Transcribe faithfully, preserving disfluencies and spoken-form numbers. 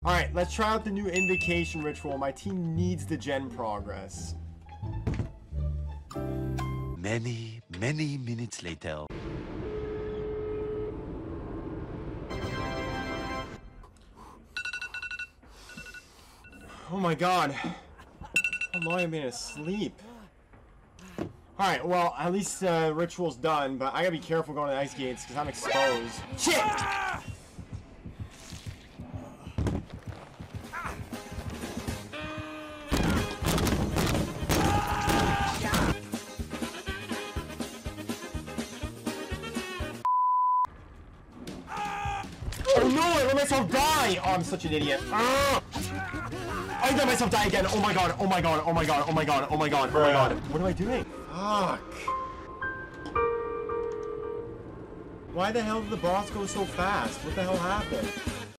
Alright, let's try out the new Invocation ritual. My team needs the gen progress. Many, many minutes later. Oh my god. How long have I been asleep? Alright, well, at least uh, ritual's done, but I gotta be careful going to the ice gates because I'm exposed. Shit! Oh no, I let myself die! Oh, I'm such an idiot. Ah! I let myself die again. Oh my god, oh my god, oh my god, oh my god, oh my god, oh my god. What am I doing? Fuck. Why the hell did the boss go so fast? What the hell happened?